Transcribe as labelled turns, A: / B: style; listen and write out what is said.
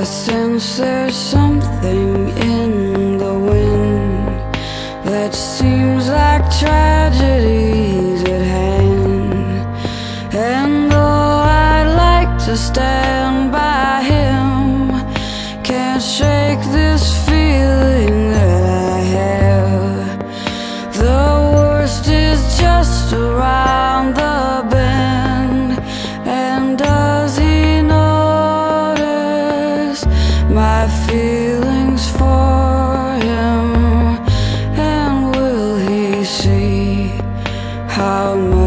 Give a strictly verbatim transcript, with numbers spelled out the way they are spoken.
A: I sense there's something in the wind that seems like tragedies at hand. And though I'd like to stand by him, can't shake this feeling that I have. The worst is just around the bend. And does he notice my feelings for him? And will he see how much